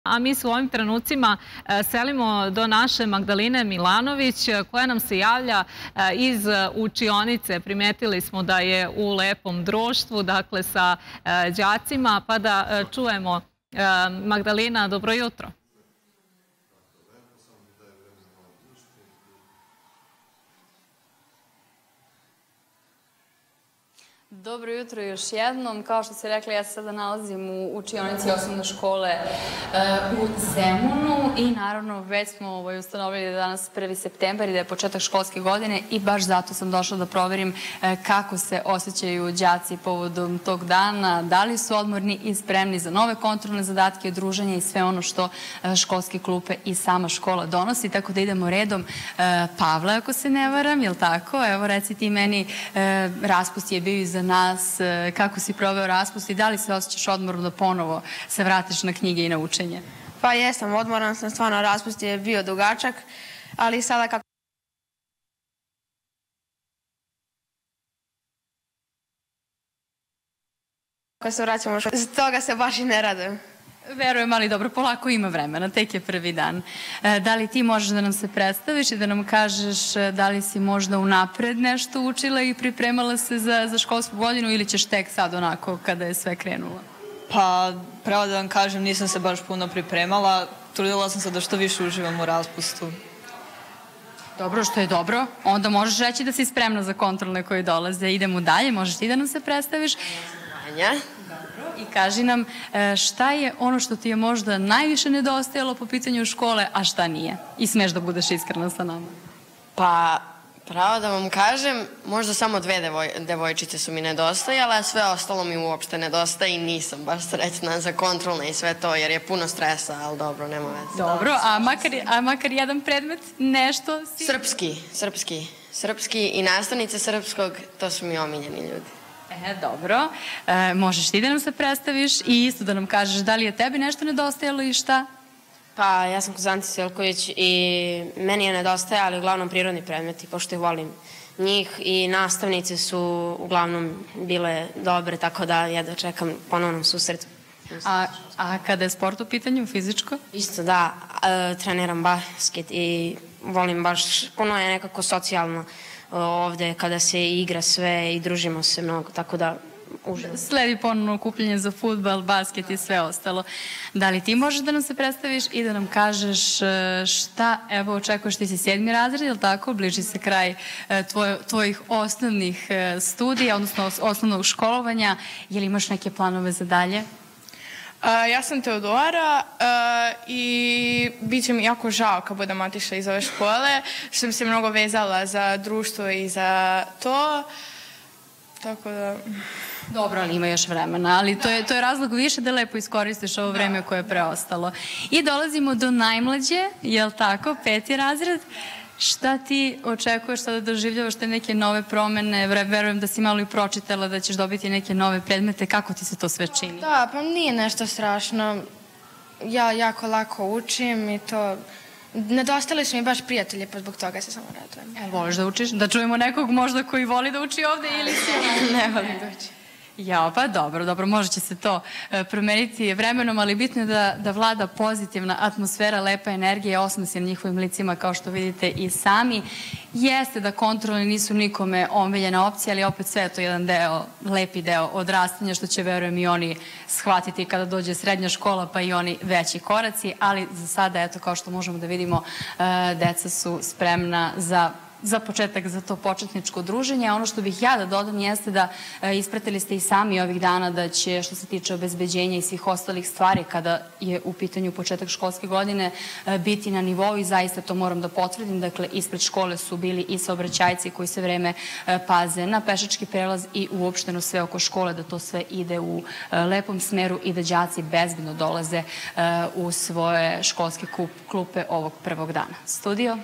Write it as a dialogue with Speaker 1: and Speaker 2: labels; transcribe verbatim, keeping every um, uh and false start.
Speaker 1: A mi se u ovim trenucima selimo do naše Magdaline Milanović, koja nam se javlja iz učionice. Primetili smo da je u lepom društvu, dakle sa đacima, pa da čujemo. Magdalina, dobro jutro.
Speaker 2: Dobro jutro još jednom. Kao što ste rekli, ja se sada nalazim u učionici osnovne škole u Zemunu i naravno već smo ustanovili da je danas prvi septembar i da je početak školske godine i baš zato sam došla da proverim kako se osjećaju đaci povodom tog dana, da li su odmorni i spremni za nove kontrolne zadatke, druženje i sve ono što školske klupe i sama škola donosi. Tako da idemo redom. Pavle, ako se ne varam, je li tako? Evo, reci ti meni, raspust je bio iza nas, kako si proveo raspust i da li se osjećaš odmorno da ponovo se vratiš na knjige i na učenje?
Speaker 3: Pa jesam, odmoran sam, stvarno raspust je bio dugačak, ali sada kako se vraćamo, za toga se baš i ne radujem.
Speaker 2: Verujem, ali dobro, polako ima vremena, tek je prvi dan. Da li ti možeš da nam se predstaviš i da nam kažeš da li si možda unapred nešto učila i pripremala se za, za školsku godinu ili ćeš tek sad onako kada je sve krenulo?
Speaker 4: Pa, pravo da vam kažem, nisam se baš puno pripremala. Trudila sam se da što više uživam u raspustu.
Speaker 2: Dobro, što je dobro. Onda možeš reći da si spremna za kontrolne koji dolaze. Idemo dalje, možeš ti da nam se predstaviš?
Speaker 3: Vanja.
Speaker 2: I kaži nam šta je ono što ti je možda najviše nedostajalo po pitanju škole, a šta nije? I smeš da budeš iskrena sa nama.
Speaker 3: Pa, pravo da vam kažem, možda samo dve devoj, devojčice su mi nedostajale, a sve ostalo mi uopšte nedostaje i nisam baš srećna za kontrolne i sve to, jer je puno stresa, ali dobro, nema veze.
Speaker 2: Dobro, a makar, a makar jedan predmet, nešto si...
Speaker 3: Srpski, srpski. Srpski i nastavnice srpskog, to su mi omiljeni ljudi.
Speaker 2: E, dobro. E, možeš ti da nam se predstaviš i isto da nam kažeš da li je tebi nešto nedostajalo i šta?
Speaker 5: Pa, ja sam Kuzanci Selković i meni je nedostajali uglavnom prirodni predmeti, pošto ih volim njih i nastavnice su uglavnom bile dobre, tako da jedva čekam ponovnom susretu.
Speaker 2: A, a kada je sport u pitanju, fizičko?
Speaker 5: Isto da, e, treniram basket i volim baš, puno je nekako socijalno ovde kada se igra sve i družimo se mnogo, tako da uživam.
Speaker 2: Sledi ponovno okupljanje za fudbal, basket i sve ostalo. Da li ti možeš da nam se predstaviš i da nam kažeš šta, evo očekuješ, ti si sedmi razred, je li tako? Bliži se kraj tvoj, tvojih osnovnih studija, odnosno osnovnog školovanja. Je li imaš neke planove za dalje?
Speaker 6: Uh, ja sam Teodora uh, i bit će mi jako žao kad budem otišla iz ove škole, što sam se mnogo vezala za društvo i za to, tako da...
Speaker 2: Dobro, ali ima još vremena, ali to je, to je razlog više da lepo iskoristiš ovo vreme koje je preostalo. I dolazimo do najmlađe, je li tako, peti razred. Šta ti očekuješ sada da doživljavaš te neke nove promene? Verujem da si malo i pročitala da ćeš dobiti neke nove predmete. Kako ti se to sve čini?
Speaker 3: Da, pa nije nešto strašno. Ja jako lako učim i to... Nedostali su mi baš prijatelji, pa zbog toga se samo radujem.
Speaker 2: E, voliš da učiš? Da čujemo nekog možda koji voli da uči ovde ili si...
Speaker 3: Ne volim da učim.
Speaker 2: Ja, pa dobro, dobro, možda će se to e, promeniti vremenom, ali bitno je da, da vlada pozitivna atmosfera, lepa energija, osmeh na njihovim licima, kao što vidite i sami. Jeste da kontrolni nisu nikome omiljena opcija, ali opet sve je to jedan deo, lepi deo odrastanja, što će, verujem, i oni shvatiti kada dođe srednja škola, pa i oni veći koraci, ali za sada, eto, kao što možemo da vidimo, e, deca su spremna za za početak, za to početničko druženje. A ono što bih ja da dodam jeste da e, ispratili ste i sami ovih dana da će, što se tiče obezbeđenja i svih ostalih stvari kada je u pitanju početak školske godine, e, biti na nivou i zaista to moram da potvrdim. Dakle, ispred škole su bili i saobraćajci koji se vreme e, paze na pešački prelaz i uopšteno sve oko škole, da to sve ide u e, lepom smeru i da đaci bezbedno dolaze e, u svoje školske klupe ovog prvog dana. Studio?